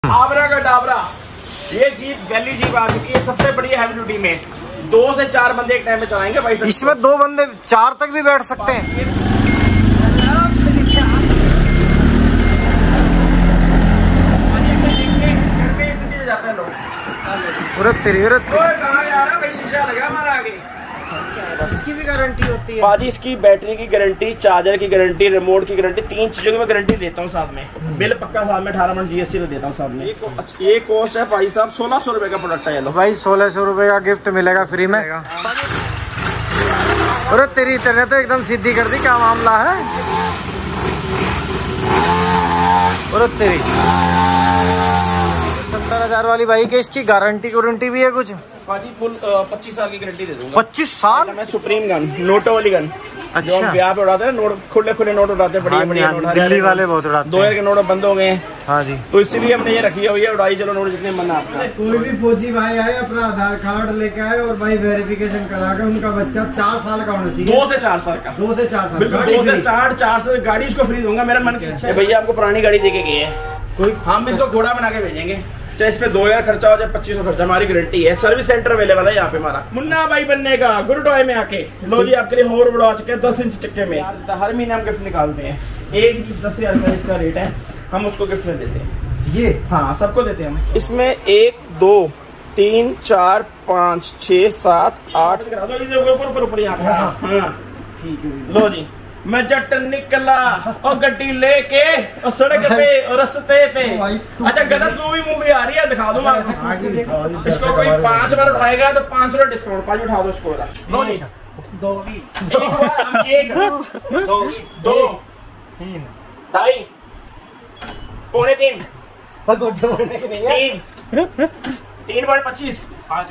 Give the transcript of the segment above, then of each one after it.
आबरा का डाबरा, ये jeep valley jeep आ चुकी है, सबसे बड़ी हैवी ड्यूटी में 2 से 4 बंदे एक टाइम में चलाएंगे भाई। इसमें 2 बंदे 4 तक भी बैठ सकते हैं। जाते हैं लोग। शीशा लगा हमारा आगे। इसकी भी गारंटी होती है बाजी, इसकी बैटरी की गारंटी, चार्जर की गारंटी, रिमोट की गारंटी, 3 चीजों की मैं गारंटी देता हूँ साथ में। बिल पक्का साथ में 18 मंथ GST देता हूँ साथ में। ये कॉस्ट है भाई साहब 1600 रुपए का प्रोडक्ट है। लो भाई 1600 रुपए का गिफ्ट मिलेगा फ्री में। अरे तेरी तेरे तो एकदम सीधी कर दी, क्या मामला है? अरे तेरी 70,000 वाली बाइक है, इसकी गारंटी भी है कुछ? फुल 25 साल की गारंटी दे दूंगा। 25 साल? मैं सुप्रीम गन, नोटो वाली गन। अच्छा। जो ब्याह पे उड़ाते हैं नोट, खुले नोट उड़ाते हैं, बढ़िया नोट। दिल्ली वाले बहुत उड़ाते हैं। 2000 के नोट बंद हो गए हैं। हाँ जी, तो इसीलिए हमने ये रखी हुई है, उड़ाई चलो नोट जितने मन आपका। कोई भी फौजी भाई आए, अपना आधार कार्ड लेके आए और भाई वेरिफिकेशन करा के उनका बच्चा 4 साल का होना चाहिए। 2 से 4 साल का। 2 से 4 साल। बिल्कुल 2 से 4 से गाड़ी इसको फ्री दूंगा। मेरा मन की इच्छा है भैया, आपको पुरानी गाड़ी देके गए हैं कोई, हम इसको घोड़ा बना के भेजेंगे, चाहे इस पे 2000 खर्चा हो जाए 2500 खर्चा, हमारी गारंटी है। सर्विस सेंटर अवेलेबल है यहाँ पे हमारा। मुन्ना भाई बनने का गुरुटॉय में आके लो जी, आपके लिए होर बढ़ा चुके हैं 10 इंच चक्के में। हर महीने हम गिफ्ट निकालते हैं, एक 10,000 का इसका रेट है, हम उसको गिफ्ट में देते हैं। ये हाँ सबको देते हैं हम। इसमें 1 2 3 4 5 6 7 8 ऊपर यहाँ पे। हाँ ठीक है, लो जी। मैं जट निकला और गड्डी लेके और सड़क पे और रस्ते पे। अच्छा गलत मूवी आ रही है, दिखा दूंगा इसको। कोई 5 बार उठाएगा तो 500 डिस्काउंट। 5 उठा दो इसको। लो नहीं 2 1 2 3 2.5 पौने 3 3.25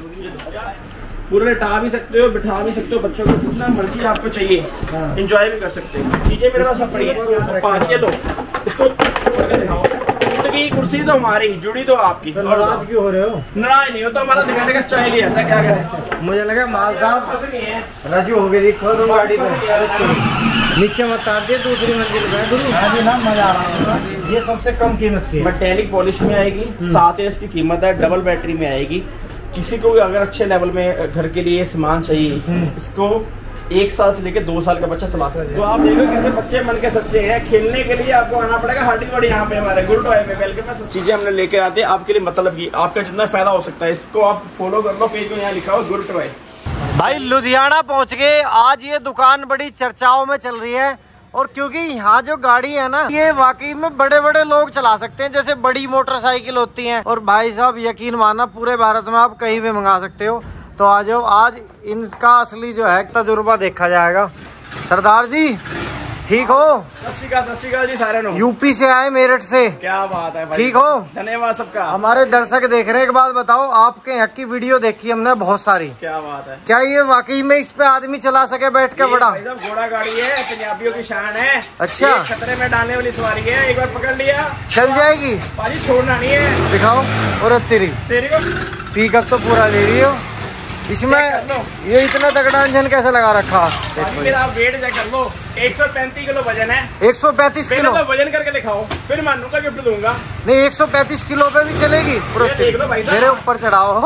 पूरे लेटा भी सकते हो, बिठा भी सकते हो, बच्चों को जितना मर्जी आपको चाहिए एंजॉय भी कर सकते हो। चीजें मेरे पास सब पड़ी है। पानी लो इसको दिखाओ। की कुर्सी तो हमारी जुड़ी तो आपकी। नाराज क्यों हो रहे हो? नाराज नहीं हो तो हमारा दिखाने का स्टाइल ही ऐसा, क्या करें। मुझे लगा माल साहब रजू हो गई, देखो तुम गाड़ी में नीचे मत उतार दिए, दूसरी मंजिल पे ना मजा आ रहा है। ये सबसे कम कीमत की मेटेलिक पॉलिश में आएगी, 7 इसकी कीमत है, डबल बैटरी में आएगी। किसी को भी अगर अच्छे लेवल में घर के लिए सामान चाहिए, इसको 1 साल से लेकर 2 साल का बच्चा चला सकता है। तो आप देखो कैसे बच्चे मन के सच्चे हैं। खेलने के लिए आपको आना पड़ेगा हार्डीगढ़ यहाँ पे हमारे गुरुटॉय में। वेलकम। चीजें हमने लेके आते हैं आपके लिए, मतलब की आपका जितना फायदा हो सकता है। इसको आप फॉलो कर लो, पेज में यहाँ लिखा हो गुरुटॉय। भाई लुधियाना पहुंच गए। आज ये दुकान बड़ी चर्चाओं में चल रही है, और क्योंकि यहाँ जो गाड़ी है ना, ये वाकई में बड़े बड़े लोग चला सकते हैं, जैसे बड़ी मोटरसाइकिल होती हैं। और भाई साहब यकीन मानना, पूरे भारत में आप कहीं भी मंगा सकते हो। तो आ जाओ, आज इनका असली जो है तजुर्बा देखा जाएगा। सरदार जी ठीक हो? सत श्री अकाल जी सारे नो। यूपी से आए, मेरठ से। क्या बात है भाई, ठीक हो? धन्यवाद सबका। हमारे दर्शक देख रहे हैं, एक बात बताओ, आपके यहाँ की वीडियो देखी हमने बहुत सारी। क्या बात है, क्या ये वाकई में इस पे आदमी चला सके बैठ के? बड़ा घोड़ा गाड़ी है, पंजाबियों की शान है। अच्छा, खतरे में डालने वाली सवारी है, एक बार पकड़ लिया चल जाएगी भाजी, छोड़ना नहीं है। दिखाओ। और तेरी को पिकअप तो पूरा ले रही हो। इसमें ये इतना तगड़ा इंजन कैसे लगा रखा? आप वेट चेक कर लो, 135 किलो वजन है। 135 किलो तो वजन करके दिखाओ, फिर मानूंगा गिफ्ट दूंगा। नहीं 135 किलो पे भी चलेगी? देख लो भाई, मेरे ऊपर चढ़ाओ।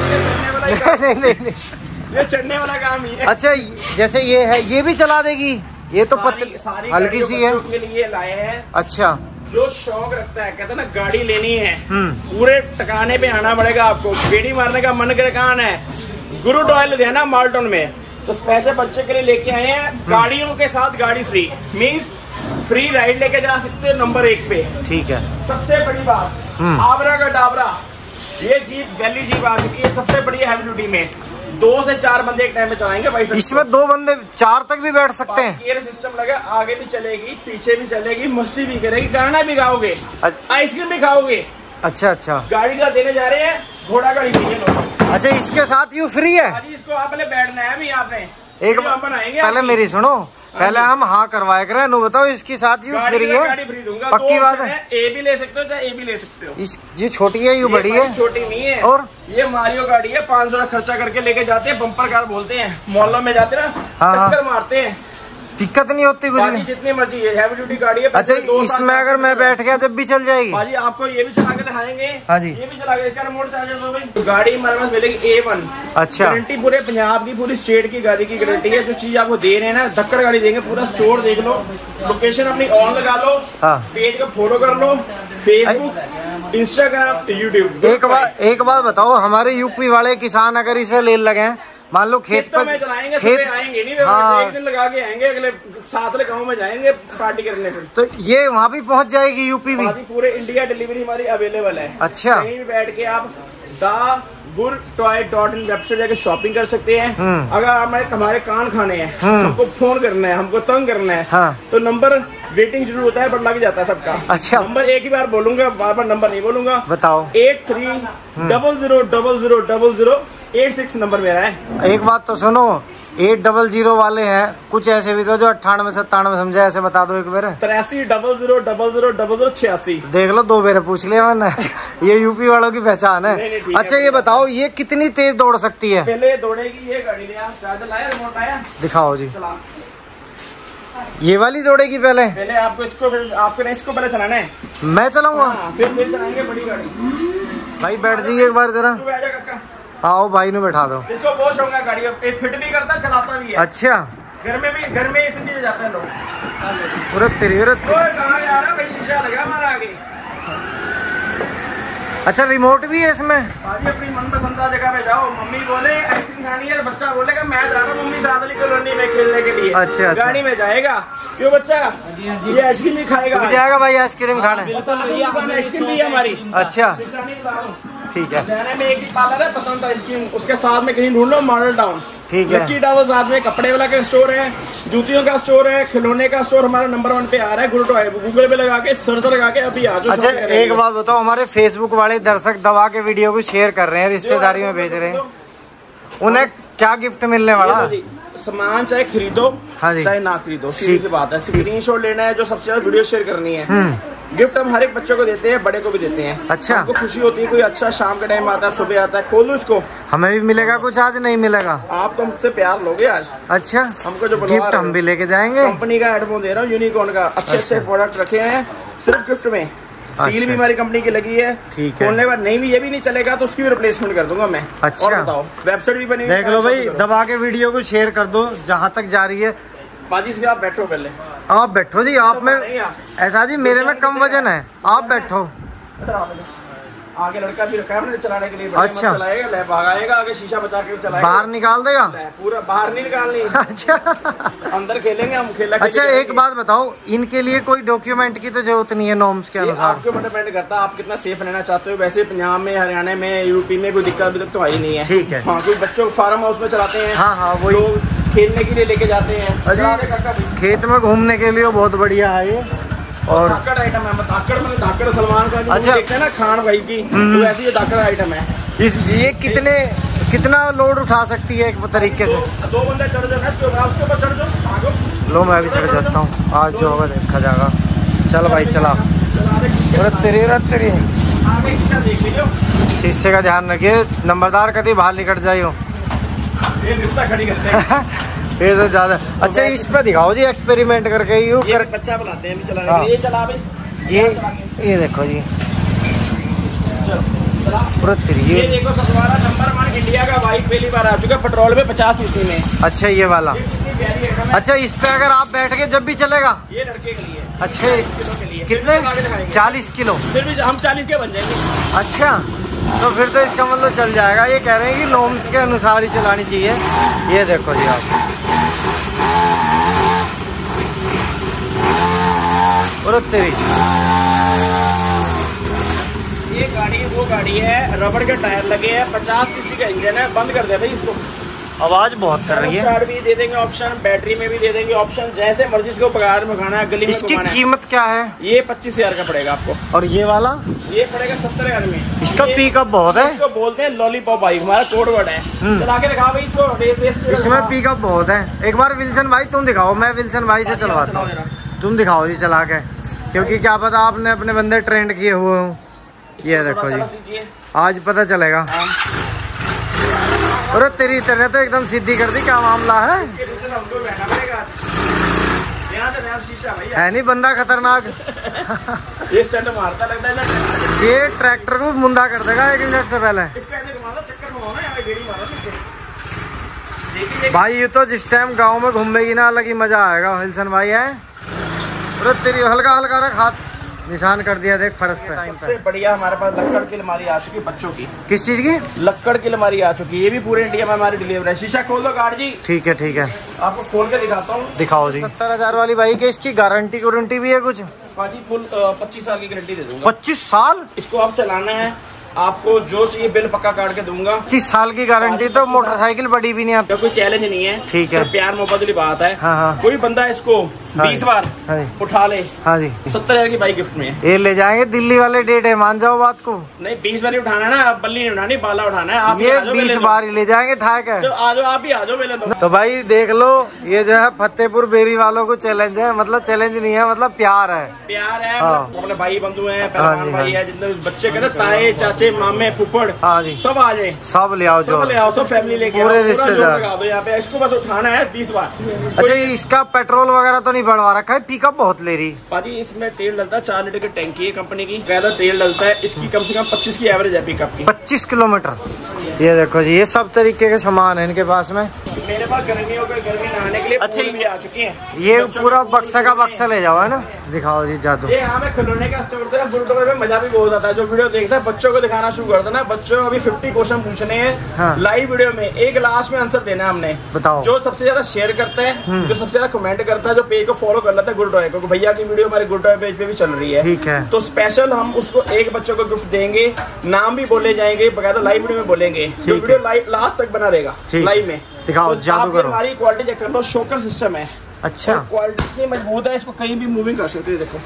नहीं, ये चढ़ने वाला काम ही है। अच्छा, जैसे ये है, ये भी चला देगी? ये तो पतली हल्की सी है। के लिए लाए हैं। अच्छा, जो शौक रखता है, कहता है ना गाड़ी लेनी है, पूरे टकाने पे आना पड़ेगा आपको। बेड़ी मारने का मन कौन है? गुरुटॉय लुधियाना माल्टन में। तो स्पेशल बच्चे के लिए लेके आए हैं, गाड़ियों के साथ गाड़ी फ्री, मींस फ्री राइड लेके जा सकते हैं नंबर 1 पे। ठीक है। सबसे बड़ी बात, आबरा का डाबरा, ये जीप वैली जीप आ चुकी है, सबसे बड़ी हैवी ड्यूटी में 2 से 4 बंदे एक टाइम में चलाएंगे भाई। इसमें 2 बंदे 4 तक भी बैठ सकते हैं। गियर सिस्टम लगा, आगे भी चलेगी, पीछे भी चलेगी, मस्ती भी करेगी, गाना भी गाओगे, आइसक्रीम भी खाओगे। अच्छा, गाड़ी का देने जा रहे हैं, घोड़ा गाड़ी कीजिए। अच्छा, इसके साथ यू फ्री है? इसको आपने बैठना है अभी, आपने एक बनाएंगे। पहले मेरी सुनो, पहले हम हाँ करवाए करें। नो बताओ, इसके साथ यू फ्री है? गाड़ी फ्री दूंगा, पक्की बात है। ए भी ले सकते हो, चाहे ए भी ले सकते हो। ये छोटी है, यू बड़ी है? छोटी नहीं है। और ये मारियो गाड़ी है, 500 खर्चा करके लेके जाते हैं, बम्पर कार बोलते हैं, मोहल्लों में जाते ना, टक्कर मारते हैं। दिक्कत नहीं होती कुछ भी? जितनी मर्जी है, हैवी ड्यूटी गाड़ी है। अच्छा, इसमें अगर मैं बैठ गया जब भी चल जाएगी? भाजी आपको ये भी चला के दिखाएंगे। हाँ जी, ये भी चला के, इसका रिमोट चार्जर दो भाई। गाड़ी हमारे पास मिलेगी A1। अच्छा, गारंटी पूरे पंजाब की, पूरी स्टेट की गाड़ी की गारंटी है। जो चीज आपको दे रहे हैं ना, धक्कड़ गाड़ी देंगे। पूरा स्टोर देख लो, लोकेशन अपनी ऑन लगा लो, हाँ, पेज का फोटो कर लो, फेसबुक, इंस्टाग्राम, यूट्यूब। एक बात बताओ, हमारे यूपी वाले किसान अगर इसे ले लगे, मान लो खेत पर चलाएंगे, खेत आएंगे नहीं, हाँ, एक दिन लगा के आएंगे, अगले साथ गाँव में जाएंगे पार्टी करने फिर। तो ये वहाँ भी पहुँच जाएगी, यूपी भी? पूरे इंडिया डिलीवरी हमारी अवेलेबल है। अच्छा, कहीं भी बैठ के आप thegurtoy.in वेबसाइट जाके शॉपिंग कर सकते हैं। अगर हमारे कान खाने हैं, हमको फोन करना है, हमको तंग करना है, हाँ, तो नंबर वेटिंग जरूर होता है, पर लग जाता है सबका। अच्छा, नंबर एक ही बार बोलूंगा, बार बार नंबर नहीं बोलूंगा। बताओ। 8300000086 नंबर मेरा है। एक बात तो सुनो, 800 वाले हैं, कुछ ऐसे भी तो जो 9897 समझे, ऐसे बता दो एक बार। 8300000086। देख लो, 2 बार पूछ लिया मैंने। ये यूपी वालों की पहचान है। अच्छा, ये बताओ, ये कितनी तेज दौड़ सकती है? पहले दौड़ेगी ये गाड़ी, चार्जर लाया, रिमोट आया, दिखाओ जी। ये वाली दौड़ेगी पहले आपको इसको पहले चलाना है। मैं चलाऊंगा? फिर चलाएंगे बड़ी गाड़ी। भाई बैठ जाइए एक बार जरा। आओ भाई ने बैठा दो। इसको वॉश होगा गाड़ी, फिट भी करता, चलाता भी है। अच्छा, घर में इसलिए जाते हैं लोग। पूरा तेरे कहाँ जा रहा भाई, शीशा लगा हमारा आगे। अच्छा, रिमोट भी है इसमें? भाजी अपनी मनपसंदा जगह पे जाओ, मम्मी बोले आइसक्रीम खानी है, बच्चा बोलेगा मैं जा रहा हूँ मम्मी सादली कॉलोनी में खेलने के लिए। अच्छा, गाड़ी में जाएगा, क्यों बच्चा ये आइसक्रीम भी खाएगा? जाएगा भाई आइसक्रीम खाने। आइसक्रीम भी है हमारी। अच्छा, ठीक है। में एक ही पार्लर है पसंद आइसक्रीम, उसके साथ में कहीं ढूंढ लो मॉडल टाउन। ठीक है। लक्की टावर साथ में कपड़े वाला का स्टोर है, जूतियों का स्टोर है, खिलौने का स्टोर हमारा नंबर 1 पे आ रहा है। गुरुटॉय गूगल पे लगा के सर्च लगा के अभी आ जाओ। अच्छा, एक बात बताओ, हमारे फेसबुक वाले दर्शक दवा के वीडियो को शेयर कर रहे हैं, रिश्तेदारी में भेज रहे हैं, उन्हें क्या गिफ्ट मिलने वाला? सामान चाहे खरीदो, हाँ जी, चाहे ना खरीदो, सीधी सी बात है। स्क्रीनशॉट लेना है, जो सबसे ज्यादा वीडियो शेयर करनी है। गिफ्ट हम हर एक बच्चे को देते हैं, बड़े को भी देते हैं। अच्छा, हमको खुशी होती है, कोई अच्छा शाम के टाइम आता है, सुबह आता है, खोलो इसको। हमें भी मिलेगा कुछ आज? नहीं मिलेगा? आप तो हमसे प्यार लोगे आज। अच्छा, हमको जो गिफ्ट हम भी लेके जाएंगे। कंपनी का हेडफोन दे रहा हूँ, यूनिकॉर्न का, अच्छे प्रोडक्ट रखे हैं सिर्फ गिफ्ट में। सील भी हमारी कंपनी की लगी है। खोलने के बाद नहीं भी ये भी नहीं चलेगा तो उसकी भी रिप्लेसमेंट कर दूंगा मैं। अच्छा, और बताओ, वेबसाइट भी बनी, देख लो भाई, दबा के वीडियो को शेयर कर दो जहाँ तक जा रही है। बाजी से आप बैठो, पहले आप बैठो जी। आप में ऐसा जी, मेरे में कम वजन है, आप बैठो। आगे लड़का भी रखा है हमने चलाने के लिए। अच्छा, चलाएगा, ले भागाएगा, आगे शीशा बचा के चलाएगा, बाहर निकाल देगा पूरा। बाहर नहीं निकालनी। अच्छा, अंदर खेलेंगे हम, खेला। अच्छा, एक बात बताओ, इनके लिए कोई डॉक्यूमेंट की तो जरूरत नहीं है नॉर्म्स के अनुसार? आपके ऊपर डिपेंड करता है आप कितना सेफ रहना चाहते हो। वैसे पंजाब में, हरियाणा में, यूपी में कोई दिक्कत अभी तक तो आई नहीं है। ठीक है। हाँ, कोई बच्चों फार्म हाउस में चलाते हैं। हाँ हाँ, वही खेलने के लिए लेके जाते हैं। खेत में घूमने के लिए बहुत बढ़िया है ये। और धाकड़ आइटम है, धाकड़ सलमान का। अच्छा, देखते हैं ना खान भाई की, तो वैसे ये धाकड़ आइटम है। ये कितना लोड उठा सकती है एक तरीके से? 2 बंदे चढ़ जाओ, उसके ऊपर चढ़ जाओ। लो, मैं भी चढ़ जाता हूँ, आज जो होगा देखा जाएगा। चल भाई, चला। तेरे शीशे का ध्यान रखिए, नंबरदार कभी बाहर निकट जाइयो। खड़ी करते हैं। ये तो ज्यादा। अच्छा, इस पे दिखाओ जी, एक्सपेरिमेंट करके यूं कर। बच्चा बुलाते हैं चलाने के लिए। ये चला भाई, ये देखो जी, ये देखो, सतवारा नंबर 1 इंडिया का बाइक पहली बार आ चुका है पेट्रोल में 50 सीसी में। अच्छा, ये वाला। अच्छा, इस पे अगर आप बैठ के जब भी चलेगा? ये लड़के के लिए। अच्छा, कितने? 40 किलो? फिर भी हम 40 के बन जाएंगे। अच्छा, तो फिर तो इसका मतलब चल जाएगा। ये कह रहे हैं कि नॉर्म्स के अनुसार ही चलानी चाहिए। ये देखो जी आप, और तेरी ये गाड़ी वो गाड़ी है, रबड़ के टायर लगे हैं, 50 सीसी का इंजन है। बंद कर दे भाई इसको, आवाज बहुत कर रही है। स्टार्ट भी दे देंगे ऑप्शन, बैटरी में भी दे देंगे ऑप्शन, जैसे मर्जी इसको पगार में खाना है, गली में इसकी कीमत क्या है? ये 25,000 का पड़ेगा आपको। और ये वाला? ये पड़ेगा 70,000 में। इसका पिकअप बहुत है। इसको बोलते हैं लॉलीपॉप बाइक, हमारा कोड वर्ड है। चला के दिखा भाई इसको। इसमें पिकअप बहुत है। एक बार विल्सन भाई तुम दिखाओ, मैं विल्सन भाई से चलवाता हूँ। तुम दिखाओ जी चला के, क्योंकि क्या पता आपने अपने बंदे ट्रेंड किए हुए हो। ये देखो जी, आज पता चलेगा। अरे तेरी तरह तो एकदम सीधी कर दी, क्या मामला है? नया शीशा भैया है नहीं बंदा खतरनाक। ये स्टंट मारता लगता है ये ट्रैक्टर को मुंदा कर देगा 1 मिनट से पहले। भाई ये तो जिस टाइम गांव में घूमेगी ना अलग ही मजा आएगा। हिल्सन भाई है तेरी हल्का हल्का रख हाथ निशान कर दिया देख फर्श पे। सबसे बढ़िया हमारे पास लक्कड़ की अलमारी आ चुकी है बच्चों की। किस चीज की? लक्कड़ की अलमारी आ चुकी है। ये भी पूरे इंडिया में हमारी डिलीवरी है। शीशा खोल दो गार्ड जी। ठीक है ठीक है, आपको खोल के दिखाता हूँ। दिखाओ जी। 70,000 वाली बाइक है, इसकी गारंटी वारंटी भी है कुछ? भाजी फुल 25 साल की गारंटी दे दूंगा। 25 साल? इसको आप चलाना है, आपको जो चाहिए बिल पक्का काट के दूंगा। 25 साल की गारंटी तो मोटरसाइकिल बड़ी भी नहीं आती। कोई चैलेंज नहीं है। ठीक है, तो प्यार मोहब्बत की बात है। हाँ हाँ। कोई बंदा इसको 20 बार उठा ले, हाँ जी, 70,000 की बाइक गिफ्ट में है। ये ले जाएंगे दिल्ली वाले डेट है, मान जाओ बात को। नहीं 20 बार ही उठाना है ना, बल्ली नहीं उठानी, बाला उठाना है। आप ये 20 बार ही ले जाएंगे ठाक है। आ जाओ, आप ही आ जाओ पहले तो भाई देख लो, ये जो है फतेहपुर बेरी वालों को चैलेंज है, मतलब चैलेंज नहीं है, मतलब प्यार है। प्यार है, हाँ। मतलब भाई बंधु है, पहलवान भाई है, जितने बच्चे कहते ताए चाचे मामे फुफड़, हाँ जी, सब आ जाए, सब ले आओ, जो ले आओ, सब फैमिली लेके पूरे रिश्तेदार लगा दो यहाँ पे। इसको बस उठाना है 20 बार। अच्छा, इसका पेट्रोल वगैरह तो नहीं बढ़वा रखा है? पिकअप बहुत ले रही। पाजी इसमें तेल डलता है, 4 लीटर की टैंकी है कंपनी की, ज्यादा तेल डलता है। इसकी कम से कम 25 की एवरेज है पिकअप की। 25 किलोमीटर। ये देखो जी, ये सब तरीके के सामान है इनके पास में। मेरे पास गर्मियों के गर्मी नहाने के लिए अच्छा भी आ चुकी है। ये पूरा बक्सा का बक्सा ले जाओ, है ना? दिखाओ जी जादू। ये यहाँ पे खिलौने का स्टोर होता है। बुलडोगर में मजा भी बहुत आता है। जो वीडियो देखता है बच्चों को दिखाना शुरू कर देना। बच्चों को अभी 50 क्वेश्चन पूछने हैं, हाँ। लाइव वीडियो में एक लास्ट में आंसर देना है हमने। बताओ। जो सबसे ज्यादा शेयर करता है, जो सबसे ज्यादा कमेंट करता है, जो पेज को फॉलो कर लेता है गुड टॉय को, भैया की वीडियो हमारे गुड टॉय पेज पे भी चल रही है, ठीक है, तो स्पेशल हम उसको एक बच्चों को गिफ्ट देंगे। नाम भी बोले जाएंगे, बकायदा लाइव वीडियो में बोलेंगे। जो वीडियो लाइव लास्ट तक बना रहेगा लाइव में। दिखाओ, तो जादू करो। हमारी क्वालिटी चेक कर लो, शोकर सिस्टम है। अच्छा, क्वालिटी इतनी मजबूत है, इसको कहीं भी मूविंग कर सकते हो। देखो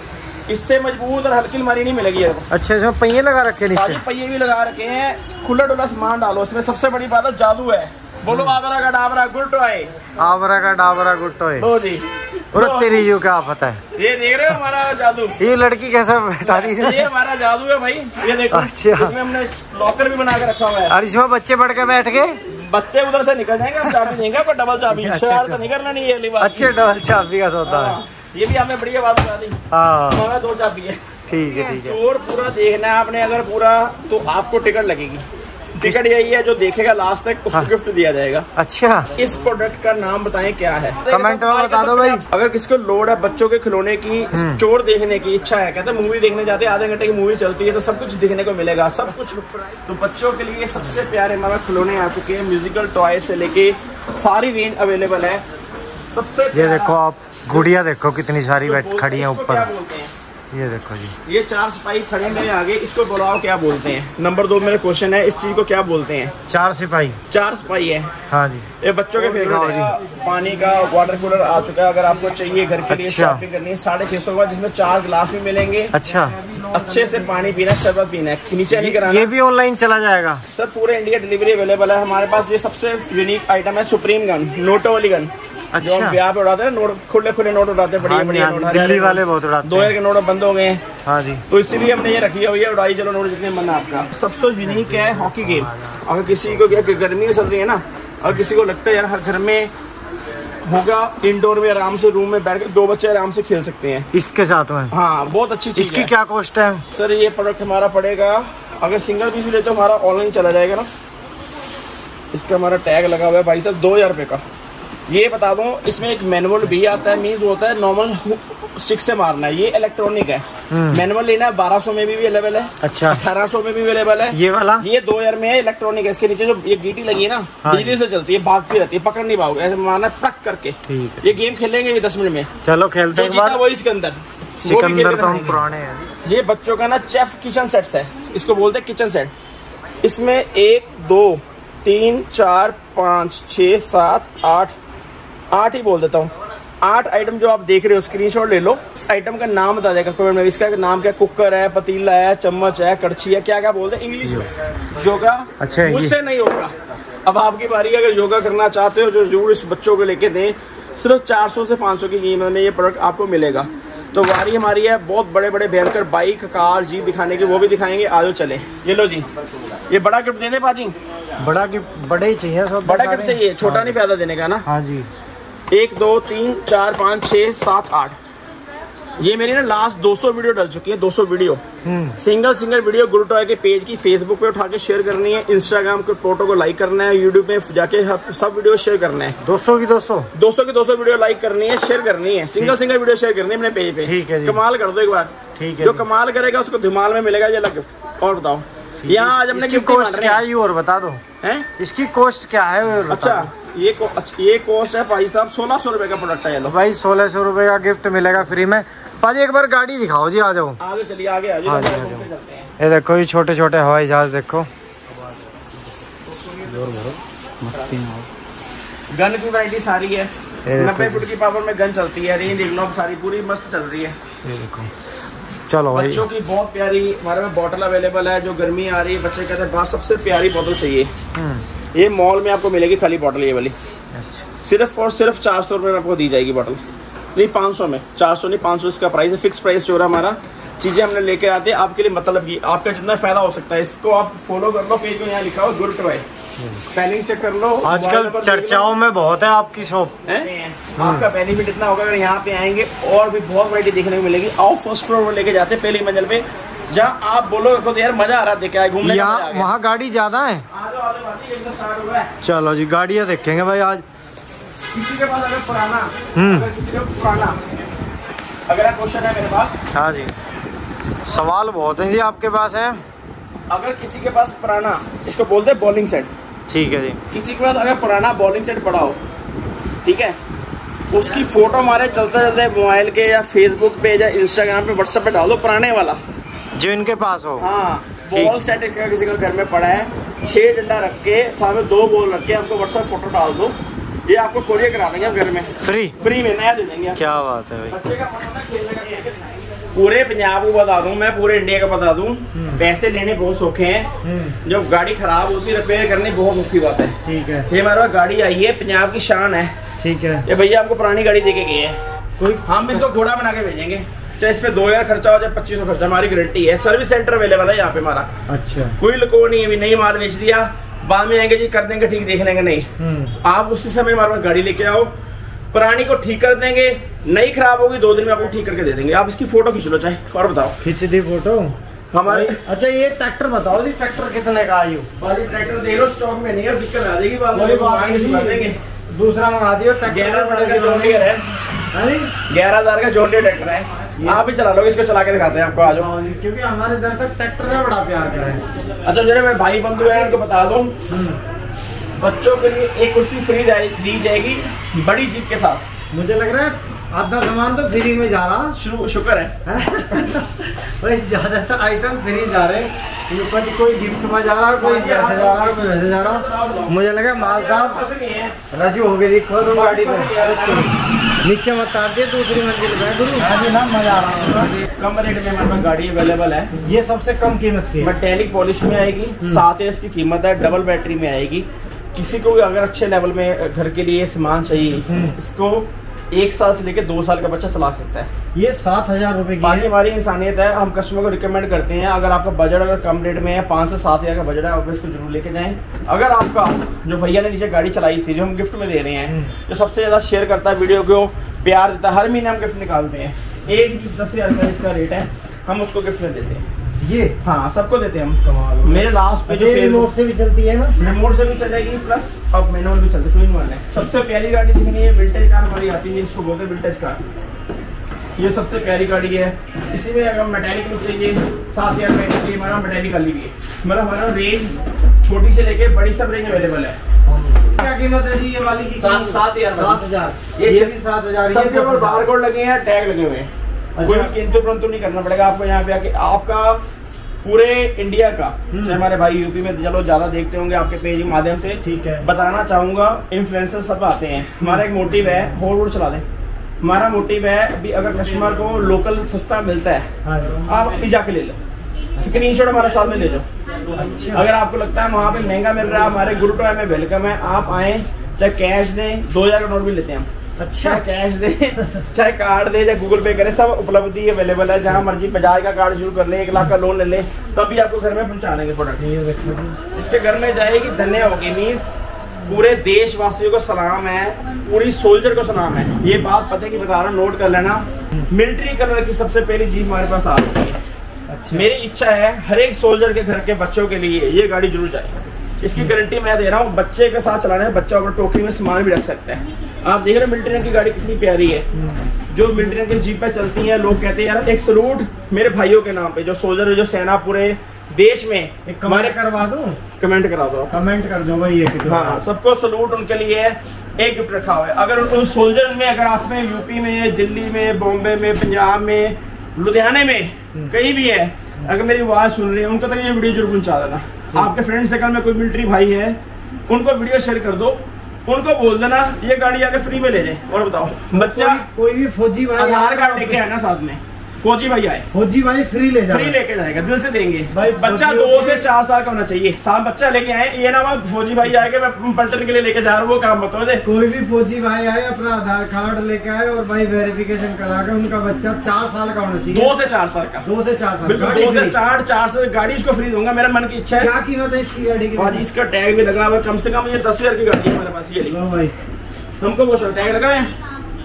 इससे मजबूत और हल्की अलमारी नहीं मिलेगी। अच्छा, इसमें पहिए लगा रखे नीचे? पहिए भी लगा रखे हैं। खुला डुला सामान डालो इसमें। सबसे बड़ी बात है जादू है। बोलो आबरा का डाबरा गुड टॉय, आबरा का डाबरा गुड टॉय। लो जी, और तेरी यू क्या पता है? ये देख रहे हो हमारा जादू। ये लड़की कैसे बैठा दी? ये हमारा जादू है भाई, ये देखो। अच्छा, इसमें हमने लॉकर भी बना के रखा हुआ है। और इसमें बच्चे बढ़ के बैठ गए, बच्चे उधर से निकल जाएंगे, हम चाबी देंगे पर डबल चाबी। शरारत नहीं करना, नहीं ये बात। अच्छे डबल चाबी का सौदा है। ये भी हमें बढ़िया बात बता दी। हाँ, 2 चाबी है। ठीक है ठीक है। चोर पूरा देखना है आपने, अगर पूरा तो आपको टिकट लगेगी। टिकट यही है, जो देखेगा लास्ट तक उसको गिफ्ट दिया जाएगा। अच्छा, इस प्रोडक्ट का नाम बताएं क्या है? कमेंट में बता दो भाई। अगर किसी को लोड है बच्चों के खिलौने की, चोर देखने की इच्छा है, कहते हैं मूवी देखने जाते हैं, आधे घंटे की मूवी चलती है, तो सब कुछ देखने को मिलेगा, सब कुछ। तो बच्चों के लिए सबसे प्यारे हमारे खिलौने आ चुके हैं। म्यूजिकल टॉय से लेके सारी रेंज अवेलेबल है। सबसे ये देखो आप, गुड़िया देखो कितनी सारी बैठ खड़ी है ऊपर। क्या बोलते हैं? ये देखो जी, ये 4 सिपाही खड़े मेरे आगे, इसको बुलाओ क्या बोलते हैं? नंबर 2 मेरा क्वेश्चन है, इस चीज को क्या बोलते हैं? 4 सिपाही। 4 सिपाही है, हाँ जी। ये बच्चों के फेवरेट है। पानी का वाटर कूलर आ चुका है, अगर आपको चाहिए घर के लिए शॉपिंग करनी है, 650 का, जिसमें 4 गिलास भी मिलेंगे। अच्छा, अच्छे से पानी पीना, शरबत पीना है, नीचे नहीं कराना। ये भी ऑनलाइन चला जाएगा सर? पूरे इंडिया डिलीवरी अवेलेबल है हमारे पास। ये सबसे यूनिक आइटम है, सुप्रीम गन, नोटो वाली गन। अच्छा, जो हम ब्याह पे उड़ाते हैं, नोट खुले नोट उड़ाते हैं, बढ़िया नोट। दिल्ली वाले बहुत उड़ाते हैं। 2000 के नोट बंद हो गए हैं, हाँ जी, तो इसीलिए हमने ये रखी हुई है। उड़ाई चलो नोट जितने मन है आपका। सबसे यूनिक है हॉकी गेम। अगर किसी को गर्मी चल रही है ना, और किसी को लगता है यार हर घर में होगा, इंडोर में आराम से रूम में बैठ के 2 बच्चे आराम से खेल सकते हैं इसके साथ में। हाँ, बहुत अच्छी चीज। इसकी क्या कॉस्ट है? सर ये प्रोडक्ट हमारा पड़ेगा, अगर सिंगल पीस भी ले तो हमारा ऑनलाइन चला जाएगा ना। इसका हमारा टैग लगा हुआ है भाई साहब, 2000 रुपये का। ये बता दूं, इसमें एक मैनुअल भी आता है। मीन्स होता है नॉर्मल स्टिक से मारना है, ये इलेक्ट्रॉनिक है। मैनुअल लेना है 1200 में भी अवेलेबल है। अच्छा, 1800 में भी अवेलेबल है। ये वाला ये 2000 में है, इलेक्ट्रॉनिक है। इसके नीचे जो ये गीटी लगी है ना, बिजली से चलती है, भागती रहती है, पकड़ नहीं पाओगे, ऐसे मारना पक करके। ठीक है, ये गेम खेलेंगे भी 10 मिनट में। चलो खेलते हैं। वो इसके अंदर सिकंदर तो हम पुराने हैं। ये बच्चों का ना चेफ किचन सेट्स है, इसको बोलते हैं किचन सेट। इसमें 1 2 3 4 5 6 7 8 ही बोल देता हूँ। 8 आइटम जो आप देख रहे हो, स्क्रीनशॉट ले लो। इस आइटम का नाम बता देगा कमेंट में। इसका नाम क्या? कुकर है, पतीला है, चम्मच है, कड़छी है, क्या क्या बोलते हैं इंग्लिश में। योगा अच्छा मुझसे नहीं होगा। अब आपकी बारी, अगर योगा करना चाहते हो जो जरूर इस बच्चों को लेके दें, सिर्फ 400 से 500 की कीमत में ये प्रोडक्ट आपको मिलेगा। तो बारी हमारी है बहुत बड़े बड़े भयंकर बाइक, कार, जीप दिखाने की, वो भी दिखाएंगे। आ जाओ चले। ये लो जी, ये बड़ा गिफ्ट दे दे पाजी। बड़ा गिफ्ट, बड़े ही चाहिए सब। बड़ा गिफ्ट चाहिए, छोटा नहीं फायदा देने का ना। हाँ जी, 1 2 3 4 5 6 7 8 ये मेरी ना लास्ट 200 वीडियो डल चुकी है। 200 video single video Guru toy के पेज की फेसबुक पे उठा के शेयर करनी है, इंस्टाग्राम के फोटो को लाइक करना है, यूट्यूब पे जाके सब वीडियो शेयर करना है। 200 की 200 वीडियो लाइक करनी है, शेयर करनी है, सिंगल वीडियो शेयर करनी है अपने पेज पे। ठीक है, कमाल कर दो एक बार। ठीक है, जो कमाल करेगा उसको धमाल में मिलेगा ये अलग गिफ्ट। और बताओ यहाँ आज हमने गिफ्ट कॉस्ट क्या है और बता दो हैं? इसकी कॉस्ट क्या है? अच्छा ये कॉस्ट है भाई साहब 1600 रुपए का प्रोडक्ट है। भाई 1600 रुपए का गिफ्ट मिलेगा फ्री में। पाजी एक बार गाड़ी दिखाओ जी, आ जाओ आगे चलिए, आगे आ जाओ। ये देखो ये छोटे छोटे हवाई जहाज देखो, गन की वैरायटी सारी है। 90 फुट की पावर में गन चलती है, रेंज देख लो सारी पूरी मस्त चल रही है। ये देखो चलो भाई, बच्चों की बहुत प्यारी हमारे में बॉटल अवेलेबल है। जो गर्मी आ रही है बच्चे कहते हैं बस सबसे प्यारी बोतल चाहिए। ये मॉल में आपको मिलेगी खाली बॉटल ये वाली। अच्छा। सिर्फ और सिर्फ 400 रुपये में आपको दी जाएगी बॉटल। नहीं 500 में, 400 नहीं 500 इसका प्राइस है। फिक्स प्राइस जो रहा हमारा, चीजें हमने लेके आते हैं आपके लिए, मतलब की आपका जितना फायदा हो सकता है। इसको आप फॉलो कर लो, पेज को यहाँ लिखा हो गुरु टॉय, स्पेलिंग चेक कर लो। आजकल चर्चाओं में बहुत है आपकी शॉप है। आपका बेनिफिट इतना होगा अगर यहाँ पे आएंगे, और भी बहुत वैरायटी देखने को मिलेगी। आओ फर्स्ट फ्लोर पर लेके जाते हैं पहली मंजिल पे, जहाँ आप बोलो तो यार मजा आ रहा है देख के घूमने। वहाँ गाड़ी ज्यादा है। चलो जी गाड़ियाँ देखेंगे भाई आज। किसी के पास अगर पुराना अगर क्वेश्चन है मेरे पास। हाँ जी सवाल बहुत है जी आपके पास है। अगर किसी के पास पुराना, इसको बोलते हैं बॉलिंग सेट। ठीक है जी। किसी के पास अगर पुराना बॉलिंग सेट पड़ा हो, ठीक है, उसकी फोटो हमारे चलते चलते मोबाइल के या फेसबुक पे या इंस्टाग्राम पे व्हाट्सएप पे डाल दो, पुराने वाला जो इनके पास हो। हाँ बॉल सेट इसका किसी का घर में पड़ा है, 6 डंडा रख के सामने 2 बॉल रख के हमको व्हाट्सएप फोटो डाल दो, ये आपको कोरियर करा देंगे घर में फ्री में नया दे देंगे। क्या बात है भाई। बच्चे का मन होता है खेलने का। पूरे पंजाब को बता दूं मैं, पूरे इंडिया का बता दूं, पैसे लेने बहुत सौखे हैं। जब गाड़ी खराब होती है रिपेयर करनी बहुत मुश्किल बात है। ठीक है, ये हमारे पास गाड़ी आई है, पंजाब की शान है। ठीक है, ये भैया हमको पुरानी गाड़ी देके गए हैं, कोई हम इसको घोड़ा बना के भेजेंगे। चाहे इस पे 2000 खर्चा हो जाए 2500 खर्चा, हमारी गारंटी है। सर्विस सेंटर अवेलेबल है यहाँ पे हमारा। अच्छा, कोई लुको नहीं है, अभी नई माल बेच दिया, बाद में आएंगे जी कर देंगे ठीक, देख लेंगे नहीं। आप उसी समय हमारे पास गाड़ी लेके आओ, पुरानी को ठीक कर देंगे, नई खराब होगी 2 दिन में आपको ठीक करके दे देंगे। आप इसकी फोटो खींच लो चाहे, और बताओ। खींच दी फोटो हमारे। अच्छा ये ट्रैक्टर बताओ जी, ट्रैक्टर कितने का आयु? ट्रैक्टर देख लो, स्टॉक में नहीं है, दिक्कत आ जाएगी, देंगे। दूसरा मंगा दियो। 11,000 का जॉन डियर है, 11,000 का जॉन डियर ट्रैक्टर है। आप ही चला लो, इसको चला के दिखाते हैं आपको, आ जाओ। क्योंकि हमारे इधर तक ट्रैक्टर का बड़ा प्यार करें। अच्छा जो मेरे भाई बंधु है उनको बता दो, बच्चों के लिए एक कुर्सी फ्री दी जाएगी बड़ी जीप के साथ। मुझे लग रहा है आधा सामान तो फ्री में जा रहा। शुक्र है भाई ज्यादातर आइटम फ्री जा रहे हैं, कोई गिफ्ट में जा रहा, कोई ऐसे जा रहा, कोई वैसे जा रहा। मुझे लगा माल साहब राजू हो गई, खोल दो गाड़ी को, नीचे मत उतार दिए, दूसरी मंजिल पे गुरु। हाँ जी ना, मजा आ रहा है। कम रेट में हमारे पास गाड़ी अवेलेबल है। ये सबसे कम कीमत की मेटेलिक पॉलिश में आएगी, 7 ईयर्स की कीमत है, डबल बैटरी में आएगी। किसी को भी अगर अच्छे लेवल में घर के लिए सामान चाहिए, इसको 1 साल से लेकर 2 साल का बच्चा चला सकता है। ये 7,000 रुपए की है। हमारी इंसानियत है, हम कस्टमर को रिकमेंड करते हैं, अगर आपका बजट अगर कम रेट में है, 5 से 7 हज़ार का बजट है, आप इसको जरूर लेके जाएं। अगर आपका जो भैया ने नीचे गाड़ी चलाई थी, जो हम गिफ्ट में दे रहे हैं, जो सबसे ज्यादा शेयर करता है वीडियो को, प्यार देता है, हर महीने हम गिफ्ट निकालते हैं, एक 10,000 का इसका रेट है, हम उसको गिफ्ट में देते हैं। ये हाँ सबको देते हैं हम। मेरे लास्ट पे जो रिमोट से भी चलती है ना, रिमोट से भी चलेगी, प्लस अब मैनुअल भी चलती है, 2-in-1 है। सबसे प्यारी गाड़ी दिखनी है, विंटेज कार हमारी आती है, इसको बोलते हैं विंटेज कार। ये सबसे प्यारी गाड़ी है। इसी में अगर मैकेनिक लुक चाहिए 7,000 रुपये की, हमारा मैकेनिक वाली भी है। मतलब हमारा रेंज छोटी से लेके बड़ी सब रेंज अवेलेबल है। क्या कीमत है जी ये वाली की? 7,000। ये भी 7,000। सबके ऊपर बारकोड लगे हैं, टैग लगे हुए हैं। कोई किंतु परंतु नहीं करना पड़ेगा आपको। यहाँ पे आके आपका पूरे इंडिया का, चाहे हमारे भाई यूपी में चलो ज्यादा देखते होंगे आपके पेज के माध्यम से, ठीक है, बताना चाहूंगा, इन्फ्लुएंसर सब आते हैं। हमारा एक मोटिव है, होल्ड चला लें, हमारा मोटिव है अभी अगर कस्टमर को लोकल सस्ता मिलता है, आप अभी जाके ले लो, स्क्रीनशॉट हमारे साथ में ले लो। अगर आपको लगता है वहाँ पे महंगा मिल रहा है, हमारे गुरु टॉय में वेलकम है, आप आए, चाहे कैश दें, 2,000 का नोट भी लेते हैं हम। अच्छा, कैश दे, चाहे कार्ड दे, चाहे गूगल पे करे, सब उपलब्धि अवेलेबल है। जहाँ मर्जी बजाज का कार्ड यूज कर ले, 1 लाख का लोन ले ले, तभी आपको घर में पहुँचा देंगे प्रोडक्ट। इसके घर में जाएगी, धन्य होगी मीन्स पूरे देशवासियों को सलाम है, पूरी सोल्जर को सलाम है। ये बात पते की बता रहा हूँ, नोट कर लेना। मिलिट्री कलर की सबसे पहली जीप हमारे पास आ रही है। अच्छा। मेरी इच्छा है हर एक सोल्जर के घर के बच्चों के लिए ये गाड़ी जरूर जाए। इसकी गारंटी मैं दे रहा हूँ, बच्चे के साथ चलाने में बच्चा ऊपर टोकरी में सामान भी रख सकता है। आप देख रहे हैं मिलिट्री रंग की गाड़ी कितनी प्यारी है। जो मिलिट्री रंग की जीपें चलती हैं, लोग कहते हैं यार एक सलूट मेरे भाइयों के नाम पे, जो सोल्जर जो सेना पूरे देश में। एक कमेंट करवा दूं, कमेंट करा दो, कमेंट कर दो भाई। हाँ, सबको सलूट उनके लिए एक गिफ्ट रखा हुआ है। अगर उन सोल्जर में, अगर आप में यूपी में, दिल्ली में, बॉम्बे में, पंजाब में, लुधियाने में कहीं भी है, अगर मेरी आवाज सुन रही है, उनको तक ये वीडियो जरूर पहुंचा देना। आपके फ्रेंड सर्कल में कोई मिलिट्री भाई है, उनको वीडियो शेयर कर दो, उनको बोल देना ये गाड़ी आके फ्री में ले जाए। और बताओ, बच्चा कोई भी फौजी भाई आधार कार्ड लेके आए ना साथ में, फौजी भाई आए, फौजी भाई फ्री ले जाए, फ्री लेके जाएगा, दिल से देंगे भाई। बच्चा 2 से 4 साल का होना चाहिए। साथ बच्चा लेके आए, ये ना वहाँ फौजी भाई आए कि मैं पलटन के लिए लेके जा रहा हूँ, वो काम मत हो जाए। कोई भी फौजी भाई आए अपना आधार कार्ड लेके आए और भाई वेरिफिकेशन करा के उनका बच्चा 4 साल का होना चाहिए। 2 से 4 साल का, 2 से 4 साल। बिल्कुल 2 से स्टार्ट, 4 से गाड़ी इसको फ्री दूंगा। मेरा मन की इच्छा है। क्या कीमत है इसकी गाड़ी की? भाजी इसका टैग भी लगा हुआ है, कम से कम ये 10,000 की गाड़ी है हमारे पास। ये लो भाई, हमको वो टैग लगा है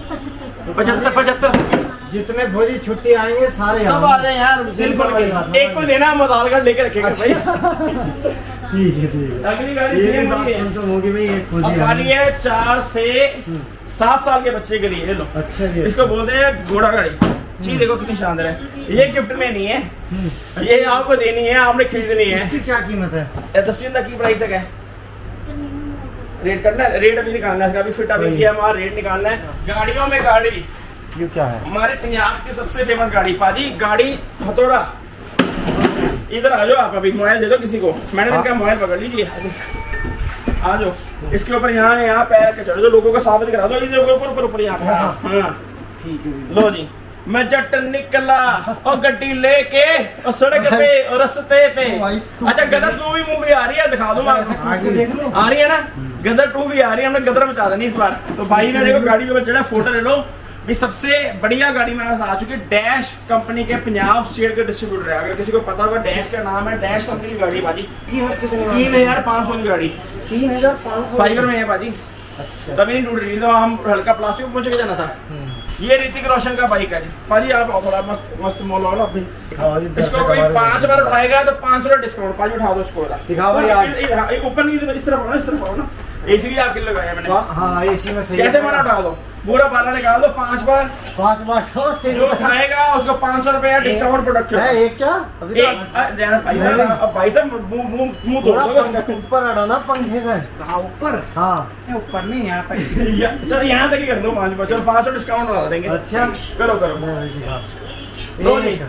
75। जितने फौजी छुट्टी आएंगे सारे सब आ जाए यार, बिल्कुल। एक को देना, हम आधार कार्ड लेके रखेंगे भाई। ठीक है। अगली गाड़ी ये बात कौन होगी भाई? एक फौजी गाड़ी है 4 से 7 साल के बच्चे के लिए। ये लो, अच्छा जी। इसको बोलते हैं घोड़ा गाड़ी। जी देखो कितनी शानदार है। ये गिफ्ट में नहीं है, ये आपको देनी है, आपने खरीदनी है। इसकी क्या कीमत है? 10 तक की प्राइस है। रेट करना है, रेट अभी निकालना है, अभी फिट अभी किया, हमारा रेट निकालना है। गाड़ियों में गाड़ी, ये क्या है? हमारे पंजाब की सबसे फेमस गाड़ी पाजी, गाड़ी हथौड़ा। इधर आ जाओ आप, अभी मोबाइल दे दो किसी को, मैंने इनका मोबाइल पकड़ लीजिए, आ जाओ। इसके ऊपर यहाँ पैर के चढ़ो, जो लोगों को साबित करा दो, इधर ऊपर यहाँ पे। हाँ ठीक है। लो जी, मैं जट निकला और गड्डी लेके और सड़क पे और रस्ते पे। अच्छा, गदर 2 भी मूवी आ रही है, दिखा दूं आगे देख लो। आ रही है ना, गदर 2 भी आ रही है, हमने गदर मचा देनी इस बार। तो भाई ने देखो गाड़ी के ऊपर चढ़ा, फोटो ले लो। ये सबसे बढ़िया गाड़ी मेरे पास आ चुकी है, डैश कंपनी के पंजाब स्टेट के डिस्ट्रीब्यूटर है। अगर किसी को पता होगा, डैश का नाम है, डैश कंपनी की गाड़ी भाजी। 3,500 की गाड़ी, 3,500 फाइबर में है भाजी। तभी नहीं टूट रही, तो हम हल्का प्लास्टिक पहुंच के जाना था। ये ऋतिक रोशन का बाइक है भाजी। आप थोड़ा मस्त मोल वाला अभी इसको कोई 5 बार उठाएगा तो 500 डिस्काउंट। भाजी उठा दो इसको, ऊपर नहीं, इस तरफ आओ ना। एसी भी आपके लगाया मैंने। हाँ, एसी में सही। कैसे माना उठा दो, पूरा बाला निकाल दो 5 बार। 5 बार जो उठाएगा उसको 500 रुपया डिस्काउंट प्रोडक्ट है। एक क्या अभी भाई साहब मुंह धो दो। ऊपर हटाना पंखे से। कहाँ ऊपर? हाँ, ऊपर नहीं, यहाँ तक। चलो यहाँ तक ही कर दो 5 बार। चलो 500 डिस्काउंट लगा देंगे। अच्छा, करो करो। एक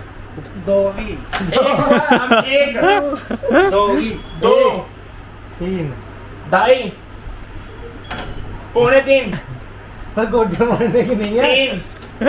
2 3 2.5 पौने 3 पर गोड्डे मारने की नहीं है।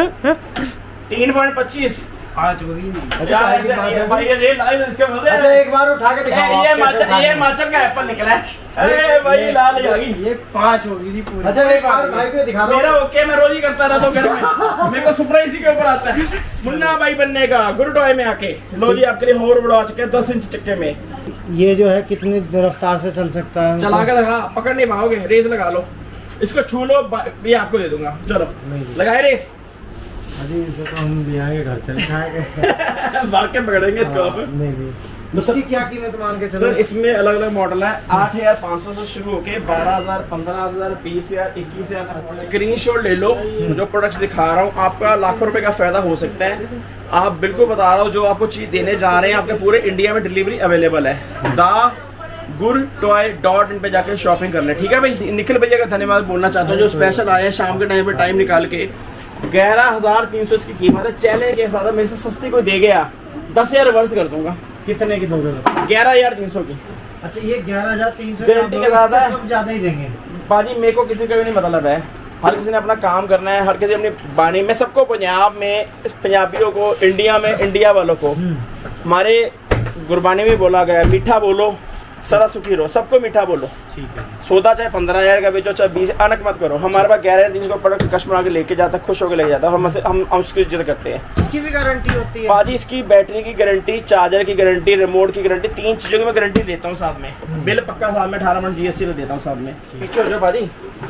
3.25 आज वही नहीं। भाई ये इसके बोलते हैं। अच्छा, एक बार उठा के दिखाओ। ये हिमाचल का एप्पल निकला है। अरे भाई लाल आ गई। ये 5 होगी थी पूरी। अच्छा, एक बार भाई को दिखा दो। मेरा ओके, मैं रोज ही करता रहता हूँ घर में। मेरे को सुपरा इसी के ऊपर आता है, मुन्ना भाई बनने का, गुरुटॉय में आके। लो जी, आपके लिए होवर बड़ा आ चुके हैं 10 इंच चक्के में। ये जो है कितनी रफ्तार से चल सकता है? चला के लगा, पकड़ नहीं पाओगे, रेस लगा लो। इसको छू लो, ये आपको दे दूंगा। चलो लगाए रेस। अभी इसे तो हम भी आएंगे, घर चल जाएंगे। भाग के पकड़ेंगे इसको। नहीं, इसकी क्या कीमत मान के चलो? सर, इसमें अलग अलग मॉडल है। 8,500 से शुरू होके 12,000, 15,000, 20,000, 21,000। स्क्रीनशॉट ले लो, जो प्रोडक्ट्स दिखा रहा हूँ, आपका लाखों रुपए का फायदा हो सकता है। आप बिल्कुल बता रहा हूँ, जो आपको चीज देने जा रहे हैं, आपके पूरे इंडिया में डिलीवरी अवेलेबल है। gurutoy.in पे जाके शॉपिंग कर ले। ठीक है भाई। निखिल भैया का धन्यवाद बोलना चाहता हूँ, जो स्पेशल आए हैं शाम के टाइम पे टाइम निकाल के। 11,300 इसकी कीमत है। चैलेंज के साथ मेरे से सस्ती कोई दे गया 10,000 रिवर्स कर दूंगा। कितने की दोगे? 11,300 की। अच्छा, ये 11,300 गारंटी के साथ है। सब ज्यादा ही देंगे बाजी। मेरे को किसी का भी नहीं मतलब है, हर किसी ने अपना काम करना है, हर किसी अपनी बानी में। सबको पंजाब में, पंजाबियों को, इंडिया में, इंडिया वालों को, हमारे गुरबानी में बोला गया, मीठा बोलो सदा सुखी रहो, सबको मीठा बोलो। ठीक है। सौदा चाहे 15,000 का बेचो चाहे 20, अनक मत करो। हमारे पास 11 प्रोडक्ट कस्टमर आके लेके जाता है, खुश होकर लेके जाता है, हम उसकी इज्जत करते हैं। इसकी भी गारंटी होती है पाजी? इसकी बैटरी की गारंटी, चार्जर की गारंटी, रिमोट की गारंटी, 3 चीजों की मैं गारंटी देता हूँ साथ में। बिल पक्का साथ में 18 मंथ GST तो देता हूँ साथ में। पीछे हो जाओ पाजी,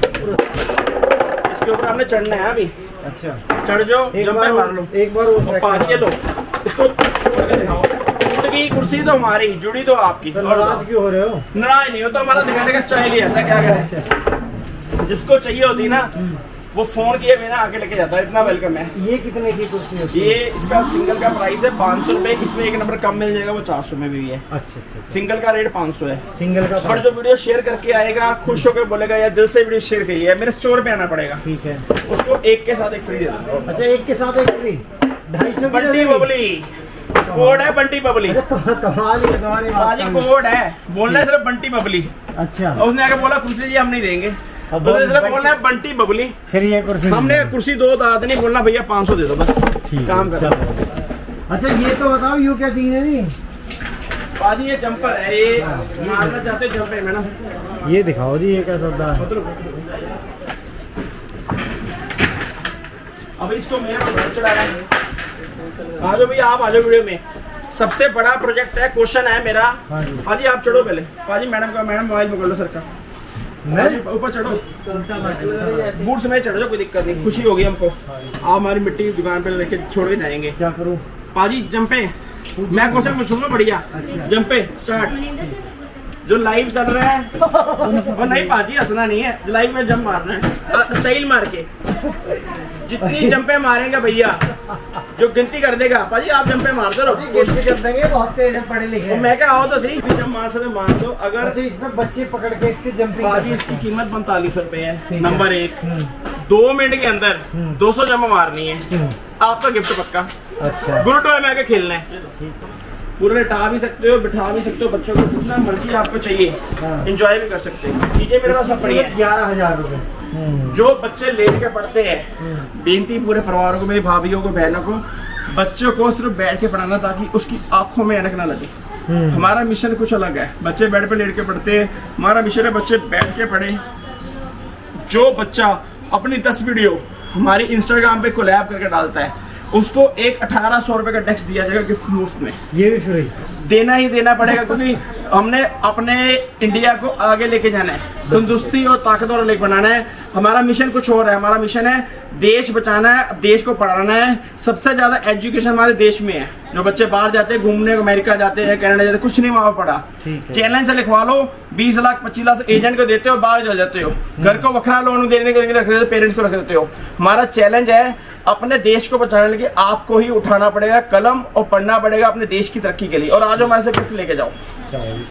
इसके ऊपर आपने चढ़ना है अभी। अच्छा, चढ़ जाओ, जंपे मार लो एक बार। पाजी लो इसको, की कुर्सी तो हमारी, जुड़ी तो आपकी। तो नाराज क्यों हो रहे हो? नाराज नहीं हो, तो हमारा दिखाने का स्टाइल ही ऐसा, क्या करें। जिसको चाहिए होती ना वो फोन किए बिना आके लेके जाता है, इतना वेलकम है। ये कितने की कुर्सी होती है? ये इसका सिंगल का प्राइस है 500 रुपए, इसमें 1 नंबर कम मिल जाएगा, वो 400 में भी है। अच्छा। सिंगल का रेट 500 है सिंगल का। पर जो वीडियो शेयर करके आएगा, खुश होकर बोलेगा या दिल से वीडियो शेयर करिए है, मेरे स्टोर पे आना पड़ेगा। ठीक है, उसको एक के साथ एक फ्री दे दूंगा। अच्छा, एक के साथ एक फ्री। 250 बंटी बबली कोड है, बंटी बबली। कमाल ही कोड है, बोलना है सिर्फ बंटी बबली। अच्छा, उसने आके बोला कुर्सी जी हम नहीं देंगे, उसने सिर्फ बोलना है बंटी बबली। फिर ये कुर्सी हमने कुर्सी 2 दाद नहीं बोलना, भैया 500 दे दो बस, काम कर। अच्छा, ये तो बताओ यू क्या चीज है जी? पाजी ये जंपर है, ये मारना चाहते हो जंपर में ना, ये दिखाओ जी, ये क्या सौदा है? अब इसको मेरा चढ़ाया है। आ जाओ भैया, आप आ जाओ वीडियो में। सबसे बड़ा प्रोजेक्ट है, क्वेश्चन है मेरा। पाजी आप चढ़ो पहले। पाजी मैडम का, मैडम मोबाइल पकड़ लो सर का, ऊपर चढ़ो, बूट से चढ़ जाओ, कोई दिक्कत नहीं, खुशी होगी हमको। आप हमारी मिट्टी की दुकान पे लेके छोड़ के जाएंगे। क्या करूं? पाजी जंपे, मैं क्वेश्चन पूछूंगा बढ़िया। जंपे स्टार्ट। जो लाइव चल रहा है और नहीं पाजी हंसना नहीं है, लाइव में जंप मारना है, स्टाइल मार के। जितनी जंपे मारेंगे भैया, जो गिनती कर देगा, पाजी आप जंपे मारते रहो, गिनती कर देंगे, बहुत तेज है, पढ़े लिखे। मैं क्या आओ तो सही, जंप मार सकते मार दो। अगर अच्छा, इसमें बच्चे पकड़ के इसकी जंपिंग। पाजी इसकी कीमत 45 रुपए है। नंबर 1, 2 मिनट के अंदर 200 जंप मारनी है, आपका गिफ्ट पक्का। अच्छा, गुरु टॉय में आके खेलना है, पूरे लेटा भी सकते हो, बिठा भी सकते हो, बच्चों को जितना मर्जी आपको चाहिए एंजॉय भी कर सकते हो। चीजें मेरे पास सब पड़ी है। 11,000 रुपए। जो बच्चे लेट के पढ़ते हैं, बेनती पूरे परिवार को, मेरी भाभीियों को, बहनों को, बच्चों को सिर्फ बैठ के पढ़ाना ताकि उसकी आंखों में ऐनक ना लगे। हमारा मिशन कुछ अलग है। बच्चे बेड पे लेट के पढ़ते हैं, हमारा मिशन है बच्चे बैठ के पढ़े। जो बच्चा अपनी 10 वीडियो हमारी इंस्टाग्राम पे कोलैब करके डालता है, उसको एक 1800 रुपए का डेस्क दिया जाएगा गिफ्ट मुफ्त में। ये भी फ्री देना ही देना पड़ेगा, क्योंकि हमने अपने इंडिया को आगे लेके जाना है, तंदुरुस्ती और ताकतवर लेके बनाना है। हमारा मिशन कुछ और है, हमारा मिशन है देश बचाना है, देश को पढ़ाना है। सबसे ज्यादा एजुकेशन हमारे देश में है। जो बच्चे बाहर जाते हैं घूमने, अमेरिका जाते हैं, कनाडा जाते हैं, कुछ नहीं वहां पढ़ा, चैलेंज से लिखवा लो, 20 लाख 25 लाख एजेंट को देते हो, बाहर चल जाते हो, घर को वखरा लोन देने के लिए रख देते हो, पेरेंट्स को रख देते हो। हमारा चैलेंज है अपने देश को बचाने के लिए आपको ही उठाना पड़ेगा कलम और पढ़ना पड़ेगा अपने देश की तरक्की के लिए। और आज हमारे से गिफ्ट लेके जाओ।